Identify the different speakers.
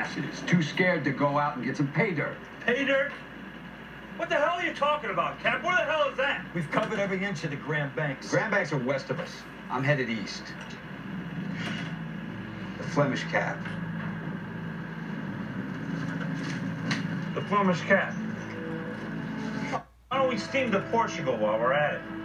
Speaker 1: masses, too scared to go out and get some pay dirt.
Speaker 2: Pay dirt? What the hell are you talking about, Cap? What the hell is that?
Speaker 3: We've covered every inch of the Grand Banks.
Speaker 4: Grand Banks are west of us. I'm headed east. The Flemish Cap.
Speaker 2: The Flemish Cap. Why don't we steam to Portugal while we're at it?